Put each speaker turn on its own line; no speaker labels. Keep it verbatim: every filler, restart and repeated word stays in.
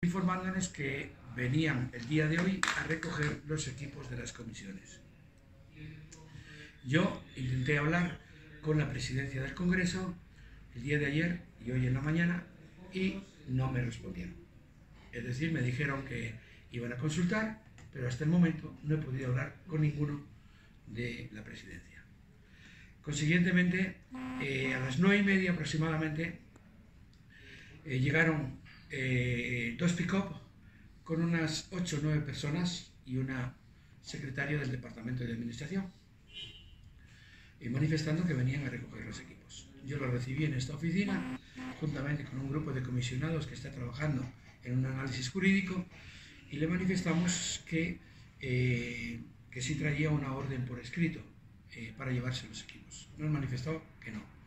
informándonos que venían el día de hoy a recoger los equipos de las comisiones. Yo intenté hablar con la presidencia del Congreso el día de ayer y hoy en la mañana y no me respondieron. Es decir, me dijeron que iban a consultar, pero hasta el momento no he podido hablar con ninguno de la presidencia. Consiguientemente, eh, a las nueve y media aproximadamente eh, llegaron eh, dos pick-up con unas ocho o nueve personas y una secretaria del Departamento de Administración, y manifestando que venían a recoger los equipos. Yo los recibí en esta oficina, juntamente con un grupo de comisionados que está trabajando en un análisis jurídico, y le manifestamos que, eh, que sí traía una orden por escrito eh, para llevarse los equipos. Nos manifestó que no.